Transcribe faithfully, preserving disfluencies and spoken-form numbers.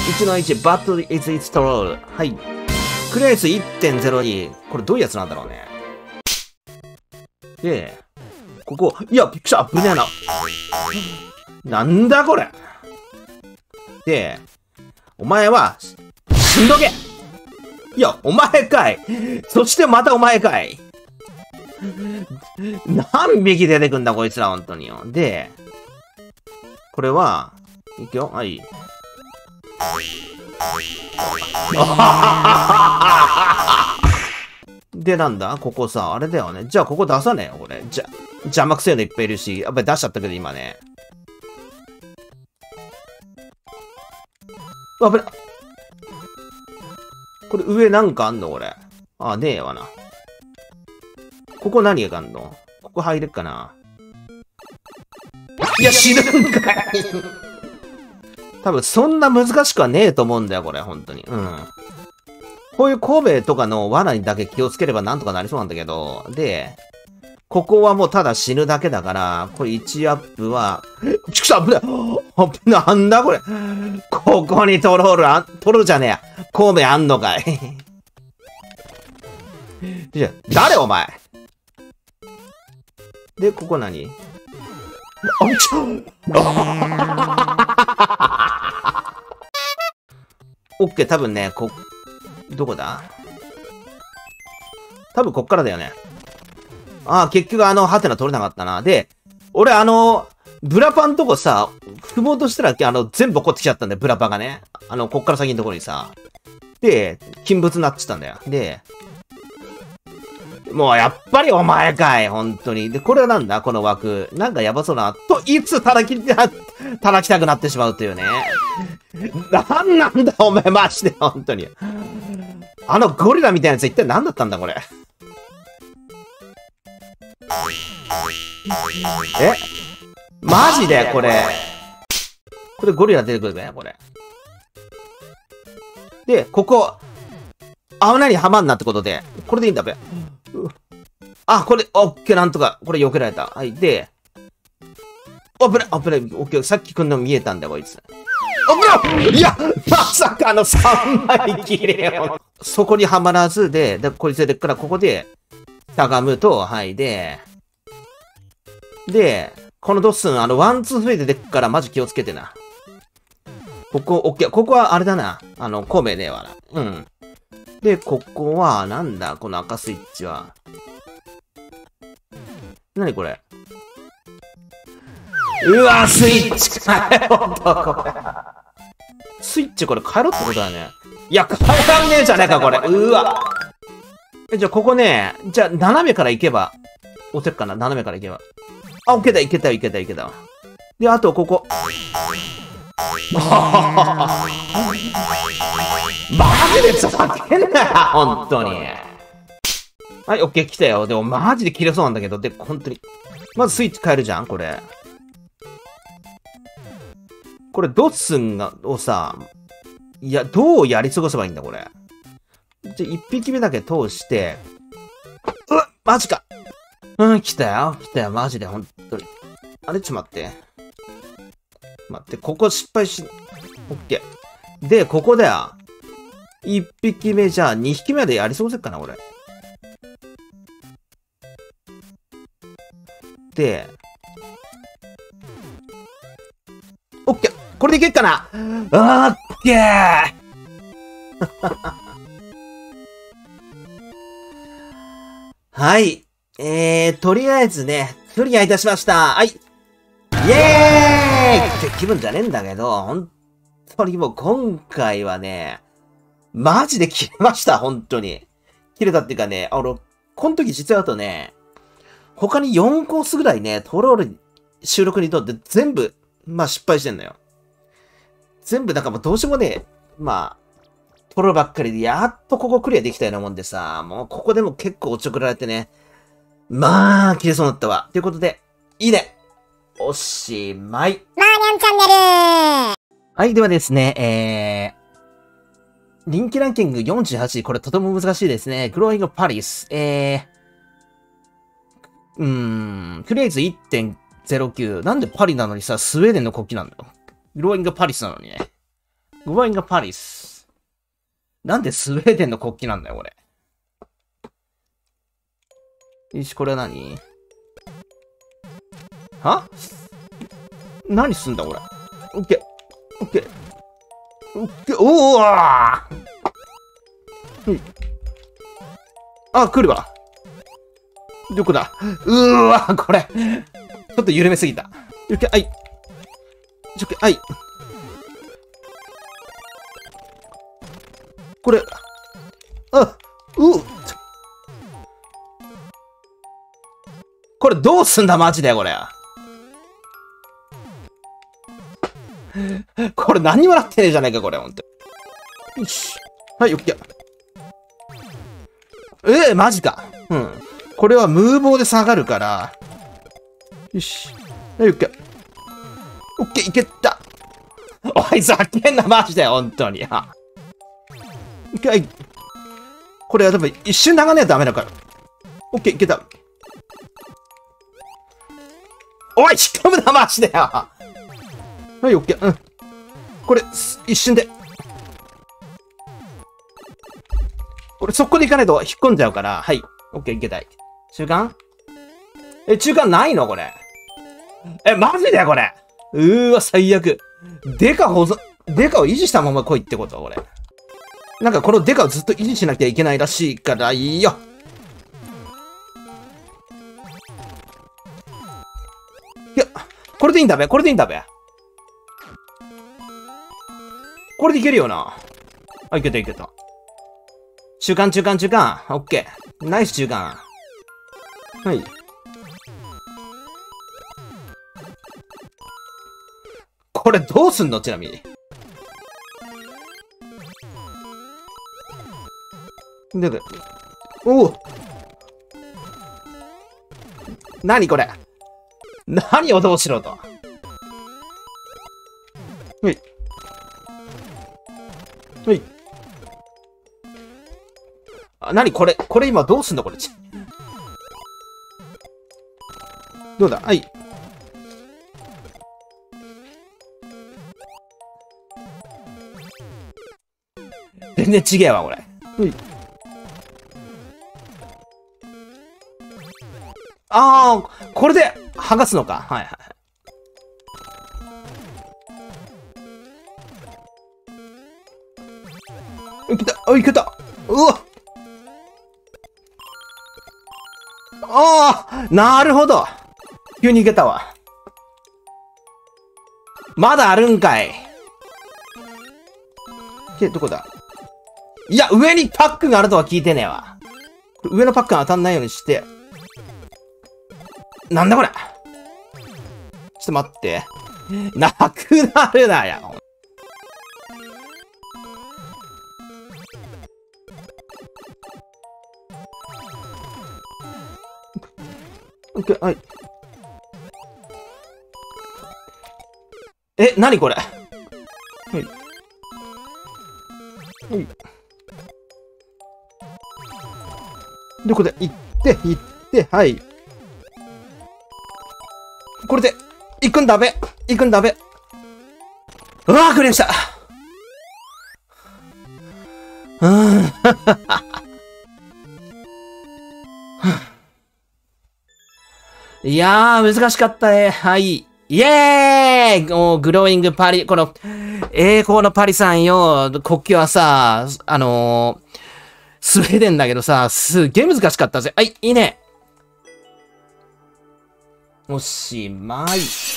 いちのいち、バットイズイツトロール。はい。クリア率 いってんゼロに。これどういうやつなんだろうね。で、ここ、いや、びっくりした。危ねえな。なんだこれ。で、お前は、死んどけ。いや、お前かい。そしてまたお前かい。何匹出てくんだ、こいつら、ほんとによ。で、これは、いくよ。はい。で、なんだここさ、あれだよね。じゃあ、ここ出さねえよ、これ。じゃ、邪魔くせえのいっぱいいるし。やっぱり出しちゃったけど、今ね。あぶね。これ、上なんかあんのこれ。あ、ねえわな。ここ何があんのここ入れっかないや、死ぬんかい多分、そんな難しくはねえと思うんだよ、これ、本当に。うん。こういう神戸とかの罠にだけ気をつければなんとかなりそうなんだけど、で、ここはもうただ死ぬだけだから、これいちアップは、ちくしょう、危ない危ない、なんだこれここにトロールあん、トロールじゃねえや。神戸あんのかいじゃ、誰お前で、ここ何あ、ちょオッケー、多分ね、こ、どこだ多分こっからだよね。ああ、結局あの、ハテナ取れなかったな。で、俺あの、ブラパンとこさ、踏もうとしたら、あの、全部怒ってきちゃったんだよ、ブラパがね。あの、こっから先のところにさ。で、金物になっちゃったんだよ。で、もうやっぱりお前かい、本当に。で、これはなんだこの枠。なんかやばそうな。と、いつ叩き、叩きたくなってしまうというね。なんなんだお前、マジで、本当に。あのゴリラみたいなやつ一体何だったんだこれ。えマジでこれ。これゴリラ出てくるね、これ。で、ここ、危ないにはまんなってことで、これでいいんだべ。あ、これ、オッケー、なんとか、これ避けられた。はい、で、オップレ、オップレ、オッケー、さっきくんの見えたんだよ、こいつ。オップレいや、まさかのさんまい切れよ。そこにはまらずで、で、こいつ出てからここで、タガムと、はい、で、で、このドッスン、あの、ワンツーフレイで出てからマジ気をつけてな。ここ、オッケー、ここはあれだな。あの、孔明ねえわな。うん。で、ここは、なんだ、この赤スイッチは。なにこれ。うわ、スイッチ変えろと、これ。スイッチこれ変えろってことだね。いや、変えらんねえじゃねえか、これ。うわ。え、じゃあ、ここね、じゃあ、斜めから行けば、押せっかな、斜めから行けば。あ、オッケーだ、いけた、いけた、いけた。で、あと、ここ。マジでふざけんなよ、ほんとに。はい、オッケー、来たよ。でも、マジで切れそうなんだけど、で、ほんとに。まずスイッチ変えるじゃん、これ。これ、ドッスンが、をさ、いや、どうやり過ごせばいいんだ、これ。じゃ、一匹目だけ通して、うわ、マジか。うん、来たよ、来たよ、マジで、ほんとに。あれ、ちょっと待って。待って、ここ失敗し、オッケー。で、ここだよ。一匹目じゃあ、二匹目でやり過ごせっかな、俺。で、オッケー。これでいけっかな。オッケーはい。えー、とりあえずね、クリアいたしました。はい。イエーイって気分じゃねえんだけど、本当にもう今回はね、マジで切れました、本当に。切れたっていうかね、あの、この時実はあとね、他によんコースぐらいね、トロール収録にとって全部、まあ失敗してんのよ。全部なんかもうどうしようもねえ、まあ、トロールばっかりで、やっとここクリアできたようなもんでさ、もうここでも結構おちょくられてね、まあ、切れそうになったわ。ということで、いいねおしまい。 マーニャンチャンネル。 はい、ではですね、えー、人気ランキングよんじゅうはちい、これとても難しいですね。グローイングパリス。えー、うーん、クリエイズ いってんゼロきゅう。なんでパリなのにさ、スウェーデンの国旗なんだよ。グローイングパリスなのにね。 グローイングパリス。なんでスウェーデンの国旗なんだよ、これ。よし、これは何？は？何すんだ、これ。オッケー。オッケー。オッケー。おーわー、うん、あ、来るわ。どこだ？うーわ、これ。ちょっと緩めすぎた。オッケー、はい。オッケー、はい。これ、あ、うー。これどうすんだ、マジで、これ。これ何もなってねえじゃねえか、これ、ほんと。よし。はい、オッケー。ええー、マジか。うん。これはムーボーで下がるから。よし。はい、オッケー。オッケー、いけた。おい、ざけんな、マジで、ほんとに。は。オッケー、はい。これは多分一瞬流れないとダメだから。オッケー、いけた。おい、引っ込むな、マジでよ。はい、オッケー。うん。これ、一瞬で。これ、そこで行かないと引っ込んじゃうから。はい。オッケー、いけたい。中間？え、中間ないのこれ。え、マジでこれ。うーわ、最悪。デカ保存、デカを維持したまま来いってことこれ。なんかこのデカをずっと維持しなきゃいけないらしいからいいよ。いや、これでいいんだべ、これでいいんだべ。これでいけるよな。あ、いけたいけた。中間中間中間。オッケー。ナイス中間。はい。これどうすんのちなみに。でで。おお。何これ。何をどうしろと。はい。はい。あ、何これ。これ今どうすんだこれ。どうだはい。全然違えわ、これ。はい。ああ、これで剥がすのか。はいはい。いけた。あ、いけた。うわ。ああ、なるほど。急にいけたわ。まだあるんかい。け、どこだ？いや、上にパックがあるとは聞いてねえわ。上のパックが当たんないようにして。なんだこれ。ちょっと待って。なくなるなや。オッケー、はい。え、なにこれ。はい。はい。どこで行って、行って、はい。これで、行くんだべ。行くんだべ。うわー、クリアした。うーん。いやー、難しかったね。はい。イエーイもう、グローイングパリ、この、栄光のパリさんよ、国旗はさ、あのー、スウェーデンだけどさ、すっげー難しかったぜ。はい、いいね。おしまい。